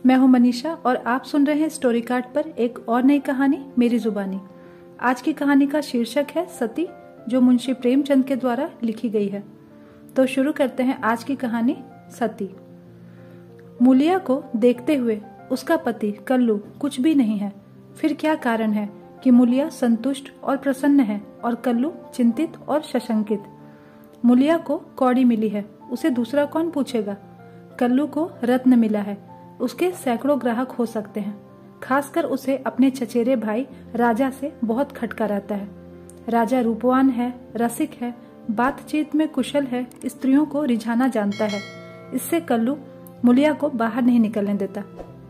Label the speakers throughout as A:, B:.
A: मैं हूं मनीषा और आप सुन रहे हैं स्टोरी कार्ड पर एक और नई कहानी मेरी जुबानी। आज की कहानी का शीर्षक है सती, जो मुंशी प्रेमचंद के द्वारा लिखी गई है। तो शुरू करते हैं आज की कहानी सती। मूलिया को देखते हुए उसका पति कल्लू कुछ भी नहीं है। फिर क्या कारण है कि मूलिया संतुष्ट और प्रसन्न है और कल्लू चिंतित और सशंकित? मूलिया को कौड़ी मिली है, उसे दूसरा कौन पूछेगा। कल्लू को रत्न मिला है, उसके सैकड़ों ग्राहक हो सकते हैं। खासकर उसे अपने चचेरे भाई राजा से बहुत खटका रहता है। राजा रूपवान है, रसिक है, बातचीत में कुशल है, स्त्रियों को रिझाना जानता है। इससे कल्लू मूलिया को बाहर नहीं निकलने देता।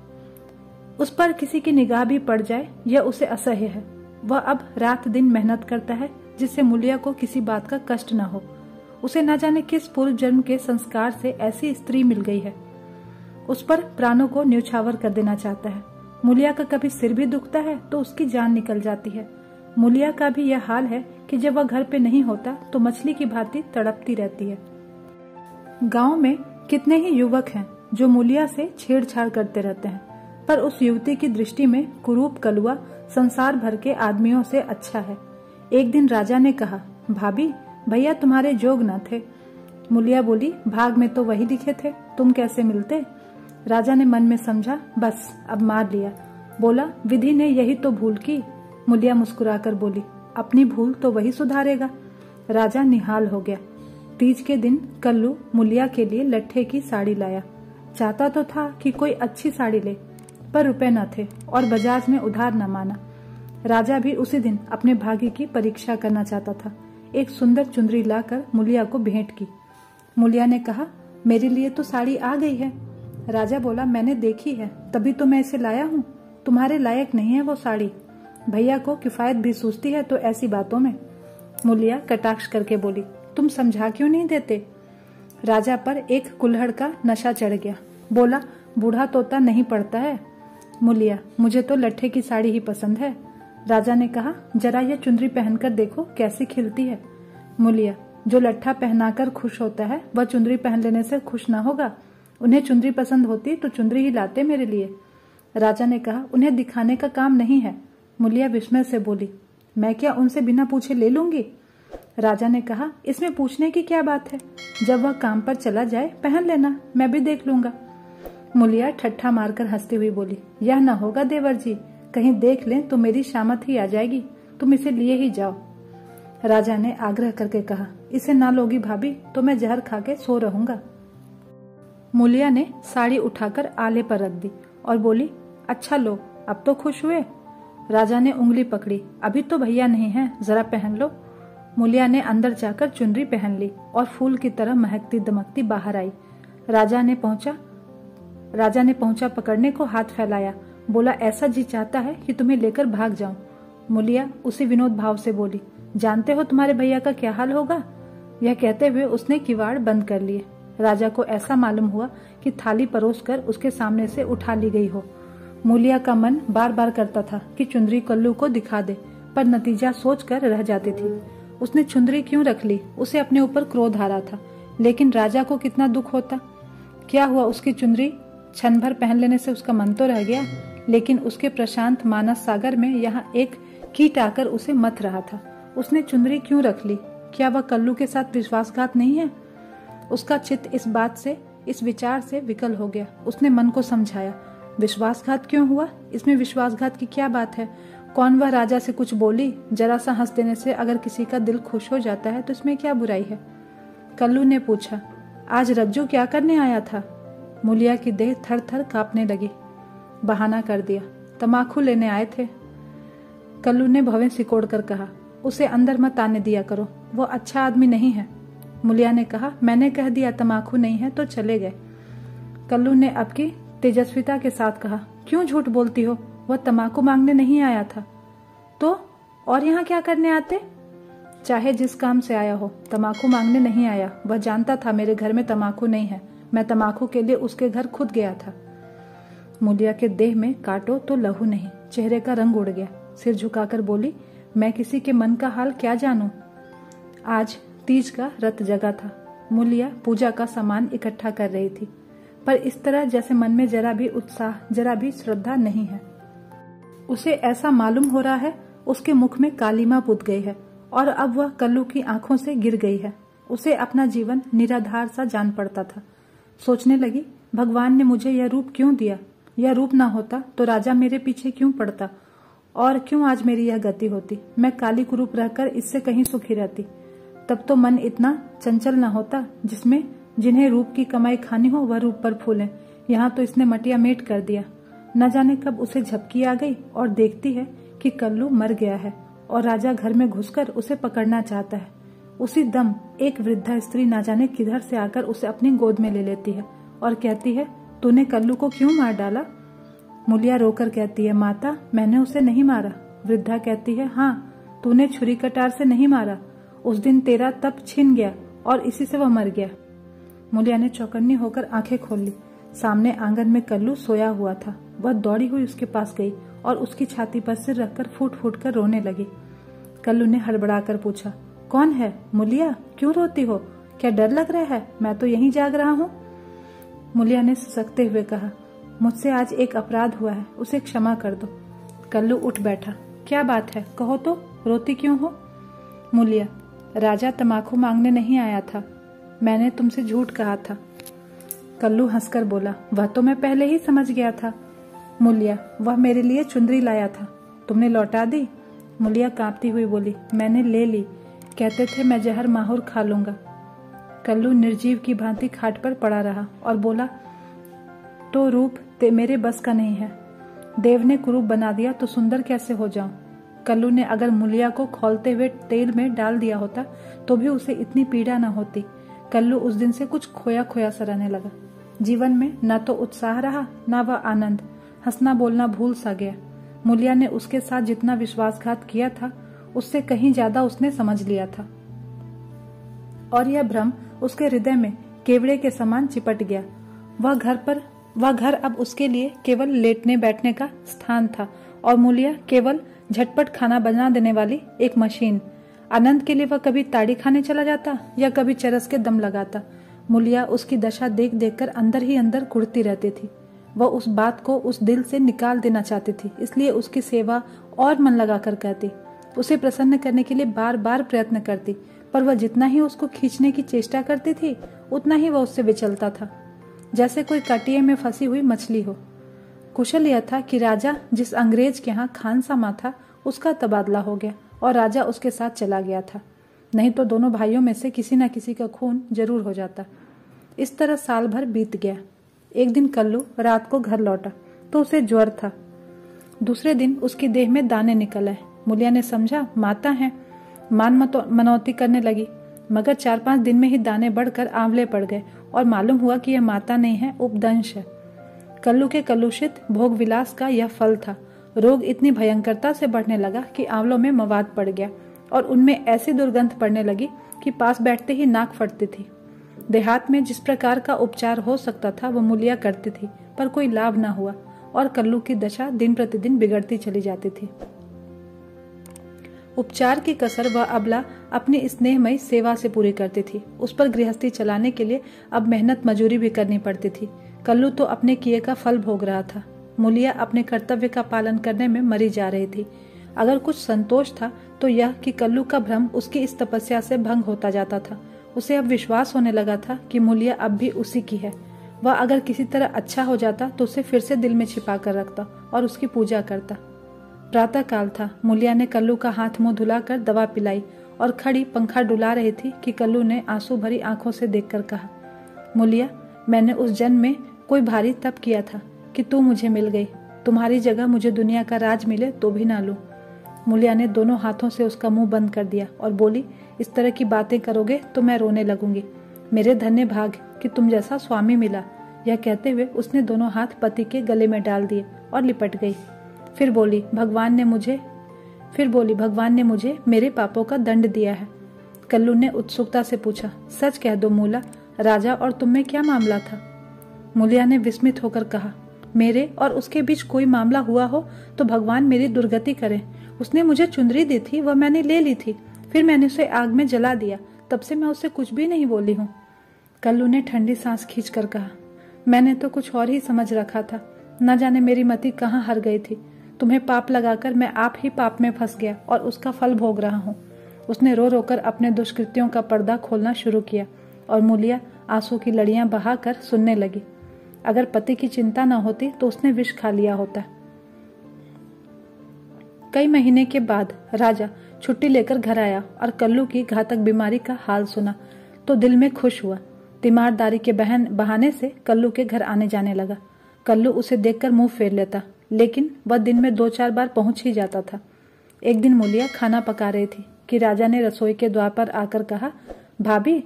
A: उस पर किसी की निगाह भी पड़ जाए यह उसे असह्य है। वह अब रात दिन मेहनत करता है जिससे मूलिया को किसी बात का कष्ट न हो। उसे न जाने किस पूर्व जन्म के संस्कार से ऐसी स्त्री मिल गई है। उस पर प्राणों को न्यौछावर कर देना चाहता है। मूलिया का कभी सिर भी दुखता है तो उसकी जान निकल जाती है। मूलिया का भी यह हाल है कि जब वह घर पे नहीं होता तो मछली की भांति तड़पती रहती है। गांव में कितने ही युवक हैं जो मूलिया से छेड़छाड़ करते रहते हैं, पर उस युवती की दृष्टि में कुरूप कलुआ संसार भर के आदमियों से अच्छा है। एक दिन राजा ने कहा, भाभी भैया तुम्हारे जोग न थे। मूलिया बोली, भाग में तो वही लिखे थे, तुम कैसे मिलते। राजा ने मन में समझा, बस अब मार लिया। बोला, विधि ने यही तो भूल की। मूलिया मुस्कुराकर बोली, अपनी भूल तो वही सुधारेगा। राजा निहाल हो गया। तीज के दिन कल्लू मूलिया के लिए लट्ठे की साड़ी लाया। चाहता तो था कि कोई अच्छी साड़ी ले, पर रुपए न थे और बजाज में उधार न माना। राजा भी उसी दिन अपने भाग्य की परीक्षा करना चाहता था। एक सुंदर चुंदरी लाकर मूलिया को भेंट की। मूलिया ने कहा, मेरे लिए तो साड़ी आ गई है। राजा बोला, मैंने देखी है तभी तो मैं इसे लाया हूँ। तुम्हारे लायक नहीं है वो साड़ी। भैया को किफायत भी सूझती है तो ऐसी बातों में। मूलिया कटाक्ष करके बोली, तुम समझा क्यों नहीं देते। राजा पर एक कुल्हड़ का नशा चढ़ गया। बोला, बूढ़ा तोता नहीं पड़ता है। मूलिया, मुझे तो लट्ठे की साड़ी ही पसंद है। राजा ने कहा, जरा यह चुंदरी पहनकर देखो कैसी खिलती है। मूलिया, जो लट्ठा पहनाकर खुश होता है वह चुंदरी पहन लेने से खुश ना होगा। उन्हें चुंदरी पसंद होती तो चुंदरी ही लाते मेरे लिए। राजा ने कहा, उन्हें दिखाने का काम नहीं है। मूलिया विस्मय से बोली, मैं क्या उनसे बिना पूछे ले लूंगी। राजा ने कहा, इसमें पूछने की क्या बात है, जब वह काम पर चला जाए पहन लेना, मैं भी देख लूंगा। मूलिया ठट्ठा मारकर हंसती हुई बोली, यह न होगा देवर जी, कहीं देख लें तो मेरी शामत ही आ जाएगी, तुम इसे लिए ही जाओ। राजा ने आग्रह करके कहा, इसे ना लोगी भाभी तो मैं जहर खा के सो रहूंगा। मूलिया ने साड़ी उठाकर आले पर रख दी और बोली, अच्छा लो, अब तो खुश हुए। राजा ने उंगली पकड़ी, अभी तो भैया नहीं है, जरा पहन लो। मूलिया ने अंदर जाकर चुनरी पहन ली और फूल की तरह महकती दमकती बाहर आई। राजा ने पहुंचा पकड़ने को हाथ फैलाया। बोला, ऐसा जी चाहता है कि तुम्हें लेकर भाग जाऊं। मूलिया उसी विनोद भाव से बोली, जानते हो तुम्हारे भैया का क्या हाल होगा। यह कहते हुए उसने किवाड़ बंद कर लिए। राजा को ऐसा मालूम हुआ कि थाली परोसकर उसके सामने से उठा ली गई हो। मूलिया का मन बार बार करता था कि चुंदरी कल्लू को दिखा दे, पर नतीजा सोचकर रह जाती थी। उसने चुंदरी क्यों रख ली, उसे अपने ऊपर क्रोध आ रहा था, लेकिन राजा को कितना दुख होता। क्या हुआ, उसकी चुंदरी क्षण भर पहन लेने से उसका मन तो रह गया, लेकिन उसके प्रशांत मानस सागर में यहाँ एक कीट आकर उसे मथ रहा था। उसने चुंदरी क्यों रख ली, क्या वह कल्लू के साथ विश्वासघात नहीं है। उसका चित्त इस विचार से विकल हो गया। उसने मन को समझाया, विश्वासघात क्यों हुआ, इसमें विश्वासघात की क्या बात है। कौन वह राजा से कुछ बोली, जरा सा हंस देने से अगर किसी का दिल खुश हो जाता है तो इसमें क्या बुराई है। कल्लू ने पूछा, आज रज्जू क्या करने आया था। मूलिया की देह थर थर कांपने लगी। बहाना कर दिया, तमाकू लेने आए थे। कल्लू ने भवें सिकोड़ कर कहा, उसे अंदर मत आने दिया करो, वो अच्छा आदमी नहीं है। मूलिया ने कहा, मैंने कह दिया तमाकू नहीं है तो चले गए। कल्लू ने अब की तेजस्विता के साथ कहा, क्यों झूठ बोलती हो, वह तमाकू मांगने नहीं आया था तो और यहाँ क्या करने आते। चाहे जिस काम से आया हो, तमाकू मांगने नहीं आया। वह जानता था मेरे घर में तमाकू नहीं है, मैं तमाकू के लिए उसके घर खुद गया था। मूलिया के देह में काटो तो लहू नहीं, चेहरे का रंग उड़ गया। सिर झुकाकर बोली, मैं किसी के मन का हाल क्या जानूं। आज तीज का रत जगा था। मूलिया पूजा का सामान इकट्ठा कर रही थी। पर इस तरह जैसे मन में जरा भी उत्साह, जरा भी श्रद्धा नहीं है। उसे ऐसा मालूम हो रहा है उसके मुख में कालिमा पुत गई है और अब वह कल्लू की आंखों से गिर गई है। उसे अपना जीवन निराधार सा जान पड़ता था। सोचने लगी, भगवान ने मुझे यह रूप क्यों दिया? यह रूप ना होता तो राजा मेरे पीछे क्यों पड़ता और क्यों आज मेरी यह गति होती? मैं काली कुरूप रहकर इससे कहीं सुखी रहती। तब तो मन इतना चंचल न होता जिसमें जिन्हें रूप की कमाई खानी हो वह रूप पर फूले। यहाँ तो इसने मटिया मेट कर दिया। न जाने कब उसे झपकी आ गई और देखती है कि कल्लू मर गया है और राजा घर में घुसकर उसे पकड़ना चाहता है। उसी दम एक वृद्धा स्त्री न जाने किधर से आकर उसे अपनी गोद में ले लेती है और कहती है, तूने कल्लू को क्यों मार डाला? मुलिया रोकर कहती है, माता, मैंने उसे नहीं मारा। वृद्धा कहती है, हाँ, तूने छुरी कटार से नहीं मारा। उस दिन तेरा तप छिन गया और इसी से वह मर गया। मुलिया ने चौकन्नी होकर आंखें खोल ली। सामने आंगन में कल्लू सोया हुआ था। वह दौड़ी हुई उसके पास गई और उसकी छाती पर सिर रखकर फूट फूट कर रोने लगी। कल्लू ने हड़बड़ाकर पूछा, कौन है? मुलिया, क्यों रोती हो? क्या डर लग रहा है? मैं तो यहीं जाग रहा हूँ। मुलिया ने सिसकते हुए कहा, मुझसे आज एक अपराध हुआ है, उसे क्षमा कर दो। कल्लू उठ बैठा। क्या बात है, कहो तो, रोती क्यों हो? मुलिया, राजा तमाकू मांगने नहीं आया था, मैंने तुमसे झूठ कहा था। कल्लू हंसकर बोला, वह तो मैं पहले ही समझ गया था। मुलिया, वह मेरे लिए चुंदरी लाया था, तुमने लौटा दी? मुलिया कांपती हुई बोली, मैंने ले ली, कहते थे मैं जहर माहुर खा लूंगा। कल्लू निर्जीव की भांति खाट पर पड़ा रहा और बोला, तो रूप मेरे बस का नहीं है। देव ने कुरूप बना दिया तो सुंदर कैसे हो जाऊं? कल्लू ने अगर मुलिया को खौलते हुए तेल में डाल दिया होता तो भी उसे इतनी पीड़ा न होती। कल्लू उस दिन से कुछ खोया खोया सा रहने लगा। जीवन में न तो उत्साह रहा न वह आनंद। हंसना बोलना भूल सा गया। मुलिया ने उसके साथ जितना विश्वासघात किया था उससे कहीं ज्यादा उसने समझ लिया था और यह भ्रम उसके हृदय में केवड़े के समान चिपट गया। वह घर अब उसके लिए केवल लेटने बैठने का स्थान था और मुलिया केवल झटपट खाना बना देने वाली एक मशीन। आनंद के लिए वह कभी ताड़ी खाने चला जाता या कभी चरस के दम लगाता। मुलिया उसकी दशा देख देखकर अंदर ही अंदर कुढ़ती रहती थी। वह उस बात को उस दिल से निकाल देना चाहती थी, इसलिए उसकी सेवा और मन लगाकर करती। उसे प्रसन्न करने के लिए बार बार प्रयत्न करती, पर वह जितना ही उसको खींचने की चेष्टा करती थी उतना ही वह उससे विचलता था, जैसे कोई कटिये में फंसी हुई मछली हो। कुशल यह था कि राजा जिस अंग्रेज के यहाँ खानसामा था उसका तबादला हो गया और राजा उसके साथ चला गया था, नहीं तो दोनों भाइयों में से किसी न किसी का खून जरूर हो जाता। इस तरह साल भर बीत गया। एक दिन कल्लू रात को घर लौटा तो उसे ज्वर था। दूसरे दिन उसकी देह में दाने निकल आए। मुलिया ने समझा माता है, मनौती करने लगी, मगर 4-5 दिन में ही दाने बढ़कर आंवले पड़ गए और मालूम हुआ कि यह माता नहीं है, उपदंश है। कल्लू के कलुषित भोग विलास का यह फल था। रोग इतनी भयंकरता से बढ़ने लगा कि आंवलों में मवाद पड़ गया और उनमें ऐसी दुर्गंध पड़ने लगी कि पास बैठते ही नाक फटती थी। देहात में जिस प्रकार का उपचार हो सकता था वह मुलिया करती थी, पर कोई लाभ न हुआ और कल्लू की दशा दिन प्रतिदिन बिगड़ती चली जाती थी। उपचार की कसर वह अबला अपनी स्नेहमयी सेवा से पूरी करती थी। उस पर गृहस्थी चलाने के लिए अब मेहनत मजूरी भी करनी पड़ती थी। कल्लू तो अपने किए का फल भोग रहा था। मुलिया अपने कर्तव्य का पालन करने में मरी जा रही थी। अगर कुछ संतोष था तो यह कि कल्लू का भ्रम उसकी इस तपस्या से भंग होता जाता था। उसे अब विश्वास होने लगा था कि मुलिया अब भी उसी की है। वह अगर किसी तरह अच्छा हो जाता तो उसे फिर से दिल में छिपा कर रखता और उसकी पूजा करता। प्रातः काल था। मुलिया ने कल्लू का हाथ मुंह धुलाकर दवा पिलाई और खड़ी पंखा डुला रही थी कि कल्लू ने आंसू भरी आंखों से देखकर कहा, मुलिया, मैंने उस जन्म में कोई भारी तप किया था कि तू मुझे मिल गई। तुम्हारी जगह मुझे दुनिया का राज मिले तो भी ना लूं। मुलिया ने दोनों हाथों से उसका मुंह बंद कर दिया और बोली, इस तरह की बातें करोगे तो मैं रोने लगूंगी। मेरे धन्य भाग कि तुम जैसा स्वामी मिला। यह कहते हुए उसने दोनों हाथ पति के गले में डाल दिए और लिपट गई। फिर बोली, भगवान ने मुझे मेरे पापों का दंड दिया है। कल्लू ने उत्सुकता से पूछा, सच कह दो मूला, राजा और तुम में क्या मामला था? मुलिया ने विस्मित होकर कहा, मेरे और उसके बीच कोई मामला हुआ हो तो भगवान मेरी दुर्गति करे। उसने मुझे चुंदरी दी थी, वह मैंने ले ली थी, फिर मैंने उसे आग में जला दिया। तब से मैं उससे कुछ भी नहीं बोली हूँ। कल्लू ने ठंडी सांस खींचकर कहा, मैंने तो कुछ और ही समझ रखा था। न जाने मेरी मति कहाँ हर गई थी। तुम्हें पाप लगाकर मैं आप ही पाप में फंस गया और उसका फल भोग रहा हूँ। उसने रो रोकर अपने दुष्कृत्यों का पर्दा खोलना शुरू किया और मूलिया आंसू की लड़ियां बहाकर सुनने लगी। अगर पति की चिंता न होती तो उसने विष खा लिया होता। कई महीने के बाद राजा छुट्टी लेकर घर आया और कल्लू की घातक बीमारी का हाल सुना तो दिल में खुश हुआ। तीमारदारी के बहाने से कल्लू के घर आने जाने लगा। कल्लू उसे देखकर मुंह फेर लेता, लेकिन वह दिन में 2-4 बार पहुंच ही जाता था। एक दिन मूलिया खाना पका रही थी कि राजा ने रसोई के द्वार पर आकर कहा, भाभी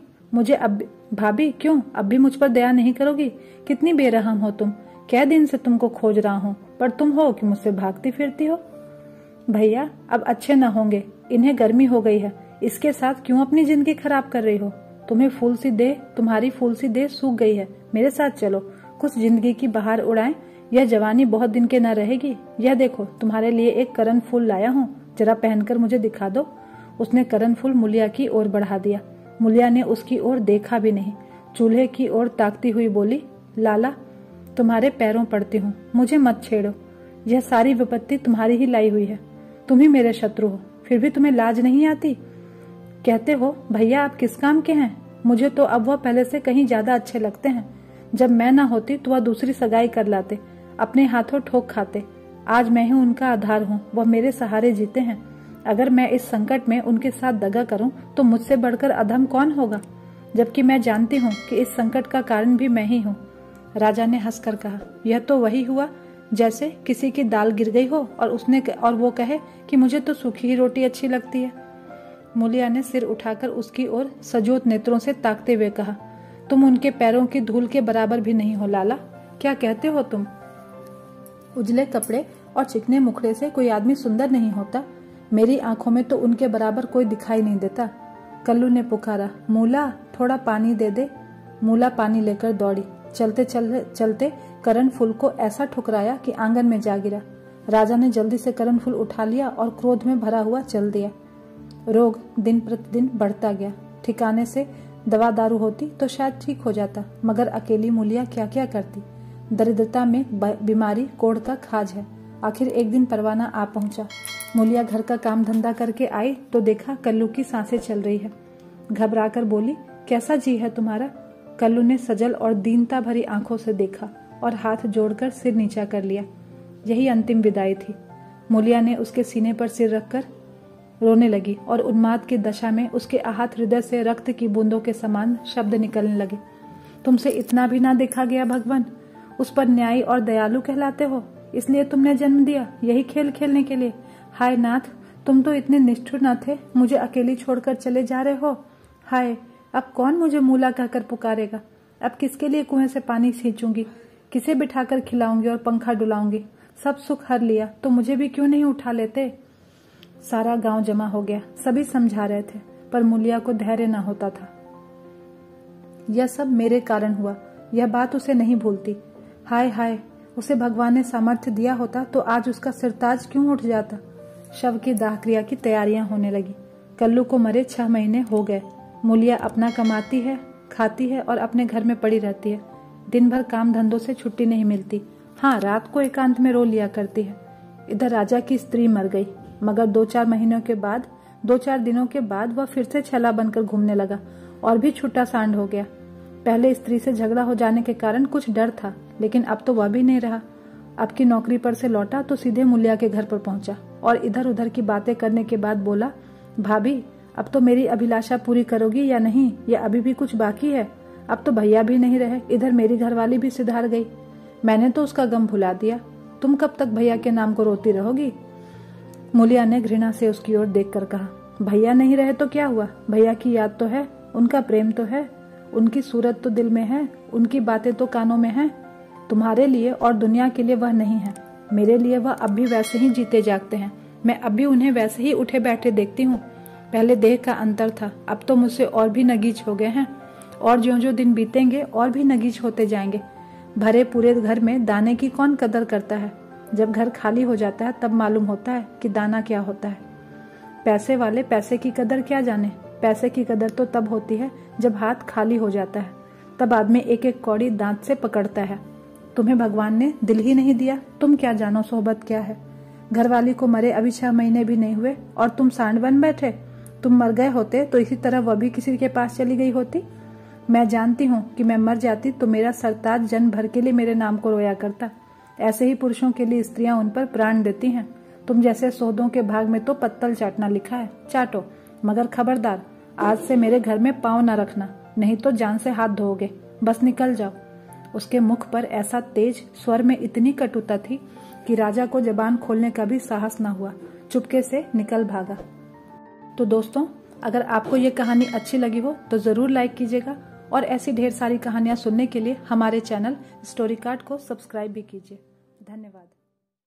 A: भाभी क्यों अब भी मुझ पर दया नहीं करोगी? कितनी बेरहम हो तुम। कै दिन से तुमको खोज रहा हूँ, पर तुम हो कि मुझसे भागती फिरती हो। भैया अब अच्छे न होंगे, इन्हें गर्मी हो गई है, इसके साथ क्यों अपनी जिंदगी खराब कर रही हो? तुम्हारी फूल सी देह सूख गई है, मेरे साथ चलो, कुछ जिंदगी की बहार उड़ाएं। यह जवानी बहुत दिन के न रहेगी। यह देखो तुम्हारे लिए एक करण फूल लाया हूँ, जरा पहनकर मुझे दिखा दो। उसने करण फूल मूलिया की ओर बढ़ा दिया। मूलिया ने उसकी ओर देखा भी नहीं, चूल्हे की ओर ताकती हुई बोली, लाला तुम्हारे पैरों पड़ती हूँ, मुझे मत छेड़ो। यह सारी विपत्ति तुम्हारी ही लाई हुई है, तुम ही मेरे शत्रु हो, फिर भी तुम्हें लाज नहीं आती? कहते हो भैया आप किस काम के हैं? मुझे तो अब वह पहले से कहीं ज्यादा अच्छे लगते हैं। जब मैं ना होती तो वह दूसरी सगाई कर लाते, अपने हाथों ठोक खाते। आज मैं ही उनका आधार हूँ, वह मेरे सहारे जीते हैं। अगर मैं इस संकट में उनके साथ दगा करूं तो मुझसे बढ़कर अधम कौन होगा, जबकि मैं जानती हूँ कि इस संकट का कारण भी मैं ही हूँ। राजा ने हंसकर कहा, यह तो वही हुआ जैसे किसी की दाल गिर गई हो और वो कहे कि मुझे तो सूखी ही रोटी अच्छी लगती है। मूलिया ने सिर उठाकर उसकी ओर सजोत नेत्रों से ताकते हुए कहा, तुम उनके पैरों की धूल के बराबर भी नहीं हो लाला। क्या कहते हो तुम? उजले कपड़े और चिकने मुखड़े से कोई आदमी सुंदर नहीं होता। मेरी आंखों में तो उनके बराबर कोई दिखाई नहीं देता। कल्लू ने पुकारा, मूला थोड़ा पानी दे दे। मूला पानी लेकर दौड़ी। चलते चलते करण फूल को ऐसा ठुकराया कि आंगन में जा गिरा। राजा ने जल्दी से करण फूल उठा लिया और क्रोध में भरा हुआ चल दिया। रोग दिन प्रतिदिन बढ़ता गया। ठिकाने से दवा दारू होती तो शायद ठीक हो जाता, मगर अकेली मूलिया क्या क्या करती। दरिद्रता में बीमारी कोढ़ का खाज है। आखिर एक दिन परवाना आ पहुंचा। मूलिया घर का काम धंधा करके आई तो देखा कल्लू की सांसें चल रही है। घबराकर बोली, कैसा जी है तुम्हारा? कल्लू ने सजल और दीनता भरी आंखों से देखा और हाथ जोड़कर सिर नीचा कर लिया। यही अंतिम विदाई थी। मूलिया ने उसके सीने पर सिर रखकर रोने लगी और उन्माद की दशा में उसके आहत हृदय से रक्त की बूंदों के समान शब्द निकलने लगे। तुमसे इतना भी ना देखा गया भगवान? उस पर न्यायी और दयालु कहलाते हो, इसलिए तुमने जन्म दिया यही खेल खेलने के लिए? हाय नाथ, तुम तो इतने निष्ठुर न थे, मुझे अकेली छोड़कर चले जा रहे हो। हाय, अब कौन मुझे मूला कहकर पुकारेगा? अब किसके लिए कुएं से पानी खींचूंगी? किसे बिठाकर खिलाऊंगी और पंखा डुलाऊंगी? सब सुख हर लिया तो मुझे भी क्यों नहीं उठा लेते? सारा गांव जमा हो गया। सभी समझा रहे थे, पर मूलिया को धैर्य न होता था। यह सब मेरे कारण हुआ, यह बात उसे नहीं भूलती। हाय हाय, उसे भगवान ने सामर्थ्य दिया होता तो आज उसका सिरताज क्यों उठ जाता। शव की दाह क्रिया की तैयारियां होने लगी। कल्लू को मरे 6 महीने हो गए। मूलिया अपना कमाती है, खाती है और अपने घर में पड़ी रहती है। दिन भर काम धंधों से छुट्टी नहीं मिलती। हाँ, रात को एकांत में रो लिया करती है। इधर राजा की स्त्री मर गई, मगर 2-4 दिनों के बाद वह फिर से छला बनकर घूमने लगा और भी छुट्टा सांड हो गया। पहले स्त्री से झगड़ा हो जाने के कारण कुछ डर था, लेकिन अब तो वह भी नहीं रहा। अब की नौकरी पर से लौटा तो सीधे मूलिया के घर पर पहुंचा और इधर उधर की बातें करने के बाद बोला, भाभी अब तो मेरी अभिलाषा पूरी करोगी या नहीं, या अभी भी कुछ बाकी है? अब तो भैया भी नहीं रहे, इधर मेरी घरवाली भी सिधार गई। मैंने तो उसका गम भुला दिया। तुम कब तक भैया के नाम को रोती रहोगी? मूलिया ने घृणा से उसकी ओर देखकर कहा, भैया नहीं रहे तो क्या हुआ? भैया की याद तो है, उनका प्रेम तो है, उनकी सूरत तो दिल में है, उनकी बातें तो कानों में है। तुम्हारे लिए और दुनिया के लिए वह नहीं है। मेरे लिए वह अब भी वैसे ही जीते जागते हैं। मैं अब भी उन्हें वैसे ही उठे बैठे देखती हूँ। पहले देह का अंतर था, अब तो मुझसे और भी नगीच हो गए हैं, और ज्यों-ज्यों दिन बीतेंगे और भी नगीच होते जाएंगे। भरे पूरे घर में दाने की कौन कदर करता है? जब घर खाली हो जाता है तब मालूम होता है कि दाना क्या होता है। पैसे वाले पैसे की कदर क्या जाने। पैसे की कदर तो तब होती है जब हाथ खाली हो जाता है। तब आदमी एक एक कौड़ी दांत से पकड़ता है। तुम्हें भगवान ने दिल ही नहीं दिया, तुम क्या जानो सोहबत क्या है। घरवाली को मरे अभी 6 महीने भी नहीं हुए और तुम सांड बन बैठे। तुम मर गए होते तो इसी तरह वह भी किसी के पास चली गई होती। मैं जानती हूँ कि मैं मर जाती तो मेरा सरताज जन्म भर के लिए मेरे नाम को रोया करता। ऐसे ही पुरुषों के लिए स्त्रियां उन पर प्राण देती हैं। तुम जैसे सोदों के भाग में तो पत्तल चाटना लिखा है, चाटो, मगर खबरदार आज से मेरे घर में पाँव न रखना, नहीं तो जान से हाथ धोओगे। बस निकल जाओ। उसके मुख पर ऐसा तेज, स्वर में इतनी कटुता थी कि राजा को जबान खोलने का भी साहस न हुआ। चुपके से निकल भागा। तो दोस्तों, अगर आपको ये कहानी अच्छी लगी हो तो जरूर लाइक कीजिएगा और ऐसी ढेर सारी कहानियां सुनने के लिए हमारे चैनल स्टोरी कार्ड को सब्सक्राइब भी कीजिए। धन्यवाद।